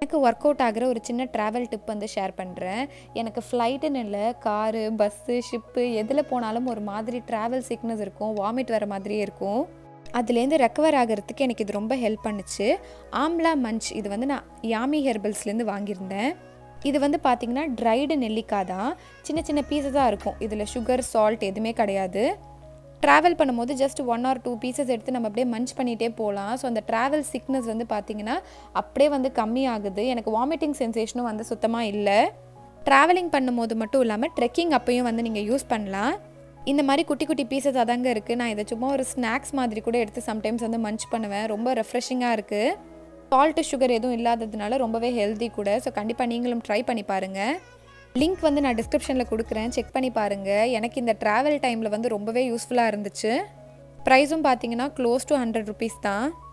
எனக்கு work out ஆகிற ஒரு சின்ன ட்ராவல் டிப் வந்து ஷேர் பண்ணுறேன். எனக்கு ஃப்ளைட்டுன்னு இல்லை, காரு, பஸ்ஸு, ஷிப்பு எதில் போனாலும் ஒரு மாதிரி ட்ராவல் சிக்னஸ் இருக்கும், வாமிட் வர மாதிரியே இருக்கும். அதுலேருந்து ரெக்கவர் ஆகிறதுக்கு எனக்கு இது ரொம்ப ஹெல்ப் பண்ணுச்சு. ஆம்லா மஞ்ச் இது வந்து நான் யாமி ஹெர்பல்ஸ்லேருந்து வாங்கியிருந்தேன். இது வந்து பார்த்திங்கன்னா ட்ரைடு நெல்லிக்காய் தான். சின்ன சின்ன பீஸஸாக இருக்கும். இதில் சுகர், சால்ட் எதுவுமே கிடையாது. ட்ராவல் பண்ணும்போது ஜஸ்ட் 1 or 2 பீசஸ் எடுத்து நம்ம அப்படியே மஞ்ச் பண்ணிகிட்டே போகலாம். ஸோ அந்த ட்ராவல் சிக்னஸ் வந்து பார்த்திங்கன்னா அப்படியே வந்து கம்மியாகுது. எனக்கு வாமிட்டிங் சென்சேஷனும் வந்து சுத்தமாக இல்லை. ட்ராவலிங் பண்ணும்போது மட்டும் இல்லாமல் ட்ரெக்கிங் அப்பையும் வந்து நீங்கள் யூஸ் பண்ணலாம். இந்த மாதிரி குட்டி குட்டி பீசஸ் அதாங்க இருக்குது. நான் இதை சும்மா ஒரு ஸ்நாக்ஸ் மாதிரி கூட எடுத்து சம்டைம்ஸ் வந்து மஞ்ச் பண்ணுவேன். ரொம்ப ரெஃப்ரெஷிங்காக இருக்குது. சால்ட்டு, சுகர் எதுவும் இல்லாததுனால ரொம்பவே ஹெல்தி கூட. ஸோ கண்டிப்பாக நீங்களும் ட்ரை பண்ணி பாருங்கள். லிங்க் வந்து நான் டிஸ்கிரிப்ஷனில் கொடுக்குறேன், செக் பண்ணி பாருங்கள். எனக்கு இந்த ட்ராவல் டைமில் வந்து ரொம்பவே யூஸ்ஃபுல்லாக இருந்துச்சு. ப்ரைஸும் பார்த்தீங்கன்னா க்ளோஸ் டு 100 rupees தான்.